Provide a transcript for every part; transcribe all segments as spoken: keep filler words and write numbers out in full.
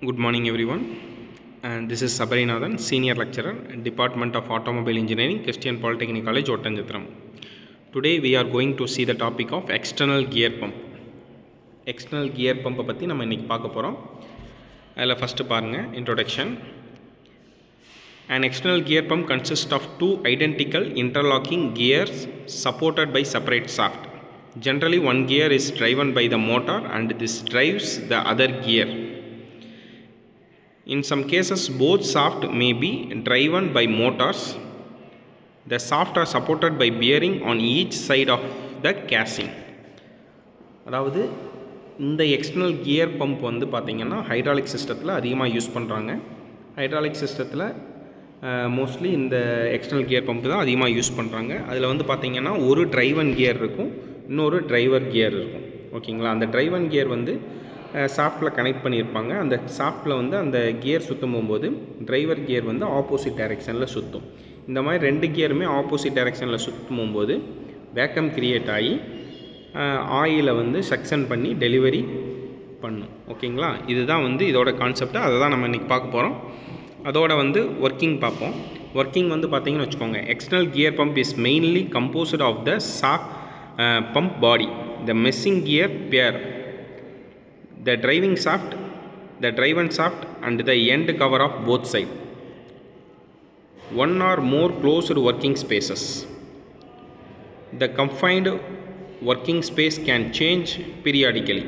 Good morning everyone, and this is Sabarinathan, Senior Lecturer, Department of Automobile Engineering, Christian Polytechnic College, Ottanjathiram. Today we are going to see the topic of external gear pump. External gear pump பத்தி நம்ம இன்னைக்கு பார்க்க போறோம். அதில் first பாருங்க introduction. An external gear pump consists of two identical interlocking gears supported by separate shaft. Generally one gear is driven by the motor and this drives the other gear. In some cases, both shafts may be driven by motors. The shafts are supported by bearing on each side of the casing. அதாவது இந்த external gear pump வந்து பார்த்திங்கன்னா hydraulic சிஸ்டத்தில் அதிகமாக use பண்ணுறாங்க. Hydraulic சிஸ்டத்தில் mostly இந்த external gear pump தான் அதிகமாக யூஸ் பண்ணுறாங்க. அதில் வந்து பார்த்திங்கன்னா ஒரு டிரைவன் கியர் இருக்கும், இன்னொரு டிரைவர் கியர் இருக்கும். ஓகேங்களா? அந்த டிரைவன் கியர் வந்து சாஃப்ட்டில் கனெக்ட் பண்ணியிருப்பாங்க. அந்த சாஃப்ட்டில் வந்து அந்த கியர் சுற்றும் போகும்போது டிரைவர் கியர் வந்து ஆப்போசிட் டைரெக்ஷனில் சுற்றும். இந்த மாதிரி ரெண்டு கியருமே ஆப்போசிட் டைரெக்ஷனில் சுற்றும் போகும்போது வேக்கம் கிரியேட் ஆகி ஆயிலை வந்து சக்ஷன் பண்ணி டெலிவரி பண்ணும். ஓகேங்களா? இதுதான் வந்து இதோட கான்செப்ட். அதை தான் நம்ம இன்றைக்கி பார்க்க போகிறோம். அதோட வந்து ஒர்க்கிங் பார்ப்போம். ஒர்க்கிங் வந்து பார்த்திங்கன்னு வச்சுக்கோங்க, external gear pump is mainly composed of the shaft pump body, the meshing gear pair, the driving shaft, the driven shaft and the end cover of both sides. One or more closed working spaces. The confined working space can change periodically.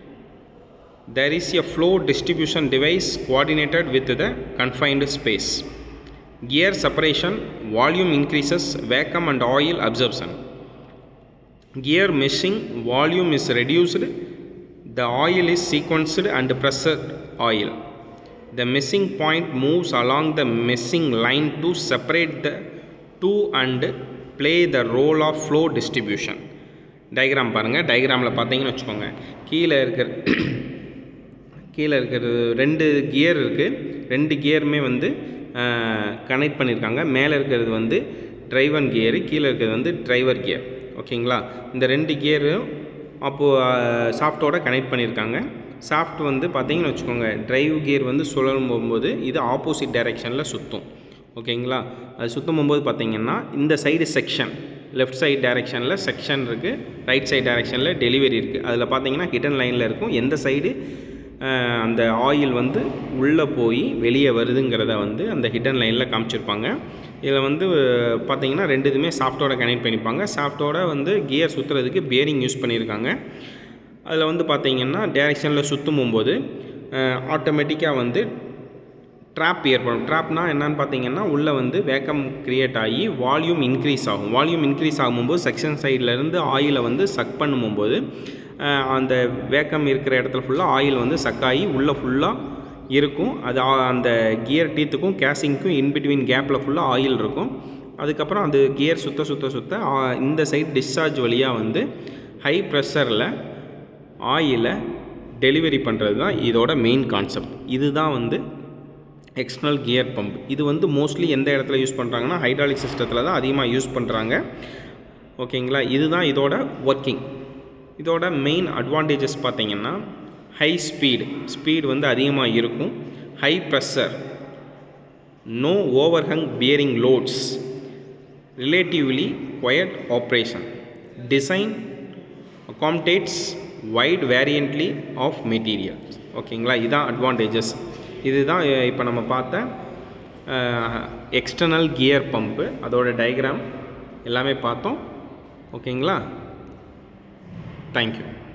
There is a flow distribution device coordinated with the confined space. Gear separation, volume increases vacuum and oil absorption. Gear meshing, volume is reduced. The oil is sequenced and pressured oil. The meshing point moves along the meshing line to separate the two and play the role of flow distribution. Diagram பாருங்கள். டயக்ராமில் பார்த்தீங்கன்னு வச்சுக்கோங்க, கீழே இருக்கிற கீழே இருக்கிற ரெண்டு gear இருக்குது. ரெண்டு கியருமே வந்து கனெக்ட் பண்ணியிருக்காங்க. மேலே இருக்கிறது வந்து டிரைவன் கியரு, கீழே இருக்கிறது வந்து டிரைவர் கியர். ஓகேங்களா? இந்த ரெண்டு கியரும் அப்போது சாஃப்ட்டோட கனெக்ட் பண்ணியிருக்காங்க. சாஃப்ட் வந்து பார்த்திங்கன்னு வச்சுக்கோங்க, டிரைவ் கியர் வந்து சுழலும் போகும்போது இது ஆப்போசிட் டைரெக்ஷனில் சுற்றும். ஓகேங்களா? அது சுற்றும் போகும்போது பார்த்திங்கன்னா இந்த சைடு செக்ஷன், லெஃப்ட் சைடு டைரெக்ஷனில் செக்ஷன் இருக்குது, ரைட் சைடு டைரெக்ஷனில் டெலிவரி இருக்குது. அதில் பார்த்திங்கன்னா ஹிடன் லைனில் இருக்கும் எந்த சைடு அந்த ஆயில் வந்து உள்ளே போய் வெளியே வருதுங்கிறத வந்து அந்த ஹிடன் லைனில் காமிச்சிருப்பாங்க. இதில் வந்து பார்த்திங்கன்னா ரெண்டு இதுவுமே சாஃப்ட்டோட கனெக்ட் பண்ணிப்பாங்க. சாஃப்ட்டோட வந்து கியர் சுற்றுறதுக்கு பேரிங் யூஸ் பண்ணியிருக்காங்க. அதில் வந்து பார்த்திங்கன்னா டைரெக்ஷனில் சுற்றும் போகும்போது ஆட்டோமேட்டிக்காக வந்து ட்ராப் ஏற்படும். ட்ராப்னால் என்னன்னு பார்த்திங்கன்னா உள்ளே வந்து வேக்கம் க்ரியேட் ஆகி வால்யூம் இன்க்ரீஸ் ஆகும். வால்யூம் இன்க்ரீஸ் ஆகும்போது செக்ஷன் சைட்லேருந்து ஆயிலை வந்து சக் பண்ணும்போது அந்த வேக்கம் இருக்கிற இடத்துல ஃபுல்லாக ஆயில் வந்து சக்காகி உள்ளே ஃபுல்லாக இருக்கும். அது அந்த கியர் டீத்துக்கும் கேசிங்க்கும் இன்பிட்வீன் கேப்பில் ஃபுல்லாக ஆயில் இருக்கும். அதுக்கப்புறம் அந்த கியர் சுற்ற சுற்ற சுற்ற இந்த சைட் டிஸ்சார்ஜ் வழியாக வந்து ஹை ப்ரெஷரில் ஆயிலை டெலிவரி பண்ணுறது தான் இதோட மெயின் கான்செப்ட். இதுதான் வந்து எக்ஸ்டர்னல் கியர் பம்ப். இது வந்து மோஸ்ட்லி எந்த இடத்துல யூஸ் பண்ணுறாங்கன்னா ஹைட்ராலிக் சிஸ்டத்தில் தான் அதிகமாக யூஸ் பண்ணுறாங்க. ஓகேங்களா? இதுதான் இதோட ஒர்க்கிங். இதோட மெயின் அட்வான்டேஜஸ் பார்த்திங்கன்னா ஹை ஸ்பீடு, ஸ்பீடு வந்து அதிகமாக இருக்கும். High pressure, no overhung bearing loads, relatively quiet operation, design accommodates wide variety of materials. ஓகேங்களா? இதுதான் அட்வான்டேஜஸ். இதுதான் இப்போ நம்ம பார்த்த எக்ஸ்டர்னல் கியர் பம்பு, அதோட டயக்ராம் எல்லாமே பார்த்தோம். ஓகேங்களா? தேங்க்யூ.